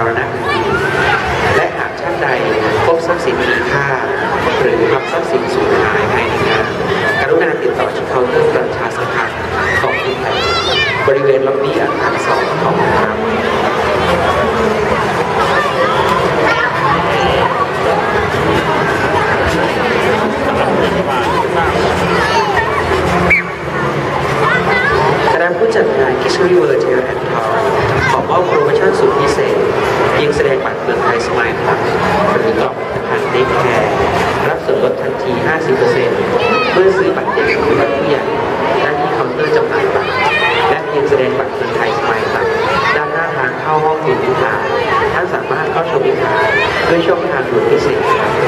ารณะอื่นๆและหากท่านใดพบทรัพย์สินมีค่าหรือทำทรัพย์สินสูญหายภายในงานกรุณาติดต่อที่เคาน์เตอร์ประชาสัมพันธ์ของที่ไทยบริเวณล็อบบี้อาคาร2ของครับคณะผู้จัดงาน Kidsbury World Tail and Talk ขอมอบโปรโมชั่นสุดพิเศษเพียงแสดงบัตรเมืองไทยสมายพลัสหรือกล่องผลิตภัณฑ์เด็กแคร์รับส่วนลดทันที 50% เมื่อซื้อบัตรเด็กหรือบัตรผู้ใหญ่ได้ที่เคาน์เตอร์จำหน่ายบัตรและเพียงแสดงบัตรเมืองไทยสมายพลัสด้านหน้าทางเข้าห้องเรียนนิทานท่านสามารถเข้าชมนิทานด้วยช่องทางด่วนพิเศษ